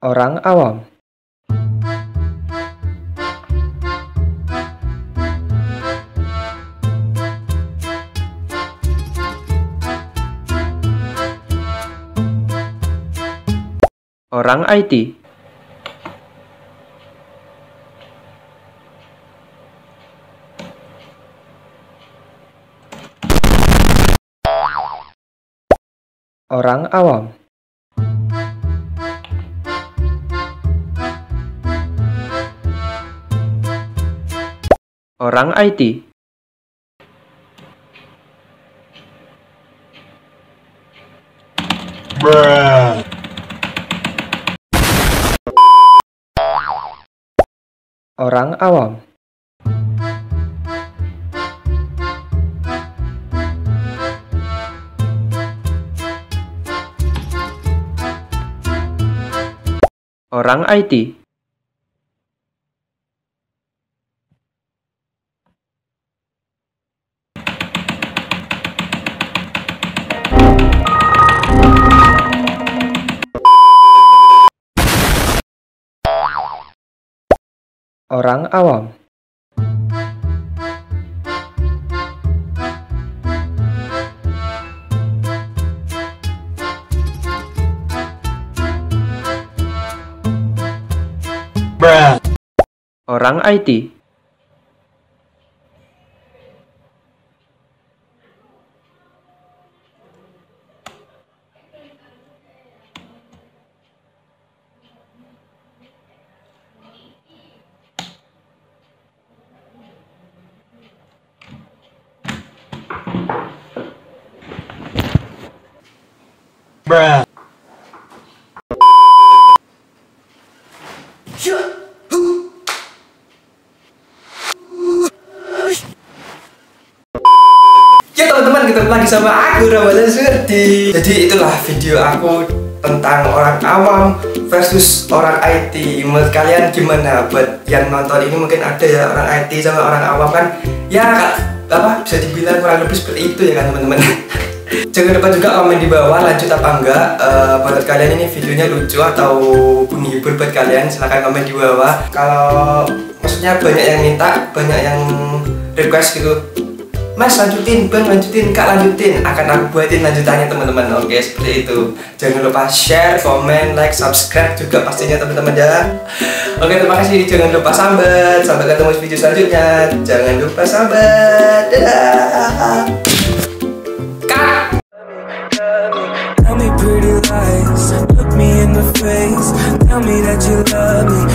Orang awam. Orang IT. Orang awam. Orang IT. Orang awam. Orang IT. Orang awam. Orang IT. Ya teman-teman, ketemu lagi sama aku Ramadan Surdi. Jadi itulah video aku tentang orang awam versus orang IT. Menurut kalian gimana? Buat yang nonton ini mungkin ada ya orang IT sama orang awam kan? Ya bisa dibilang kurang lebih seperti itu ya kan teman-teman. Jangan lupa juga komen di bawah lanjut apa enggak. Menurut kalian ini videonya lucu atau menghibur buat kalian, silahkan komen di bawah. Kalau maksudnya banyak yang minta, banyak yang request gitu, Mas lanjutin, Bang lanjutin, Kak lanjutin, akan aku buatin lanjutannya teman-teman. Oke, seperti itu. Jangan lupa share, komen, like, subscribe juga pastinya teman-teman ya. Oke, terima kasih. Jangan lupa sambat. Sampai ketemu di video selanjutnya. Jangan lupa sambat. Dadah. Kak. Tell me pretty lies, look me in the face. Tell me that you love me.